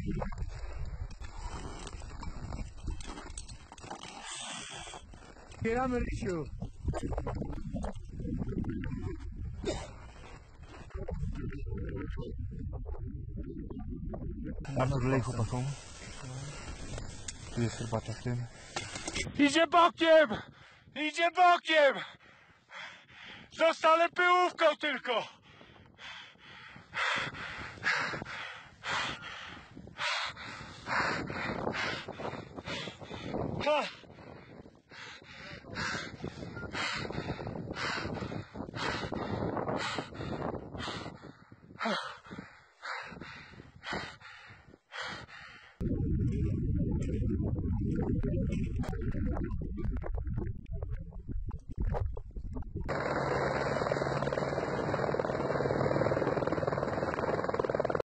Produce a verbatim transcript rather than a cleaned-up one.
Zbieramy, Rysiu. Mamy wlej chłopakom. Tu jest herbata w tym. Idzie bokiem! Idzie bokiem! Zostanę pyłówką tylko! Ha!